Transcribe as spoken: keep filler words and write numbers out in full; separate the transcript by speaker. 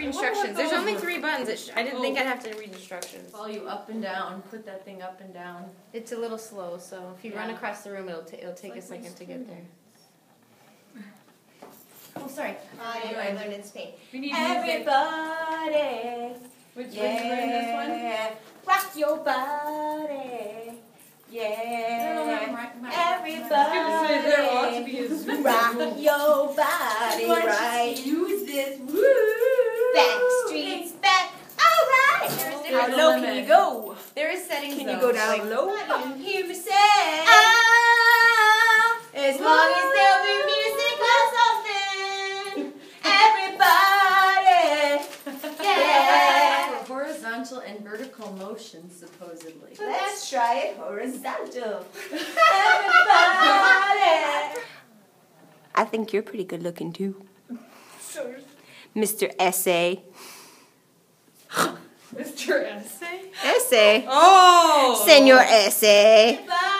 Speaker 1: instructions. There's only three buttons. It sh I didn't oh. think I'd have to read instructions.
Speaker 2: Follow you up and down. Put that thing up and down.
Speaker 1: It's a little slow, so if you yeah. run across the room, it'll, t it'll take it's a like second to get there.
Speaker 2: Oh, sorry.
Speaker 3: I know, I learned in Spain.
Speaker 2: We need
Speaker 3: Everybody.
Speaker 2: Which
Speaker 3: yeah.
Speaker 2: one did you learn this one?
Speaker 3: Rock your body. Yeah. Everybody.
Speaker 2: There ought to be a
Speaker 3: rock your body, right?
Speaker 2: Use this. Woo!
Speaker 3: Back streets back. All right.
Speaker 2: How low can you go?
Speaker 1: There is settings.
Speaker 2: Can
Speaker 1: though.
Speaker 2: you go down
Speaker 1: like,
Speaker 2: low?
Speaker 3: You hear me say, ah, as long as there'll be music or something. Everybody. Yeah.
Speaker 2: For horizontal and vertical motion, supposedly.
Speaker 3: Let's try it horizontal. Everybody. I think you're pretty good looking too. Mister Essay.
Speaker 2: Mister Essay?
Speaker 3: Essay.
Speaker 2: Oh!
Speaker 3: Senor Essay.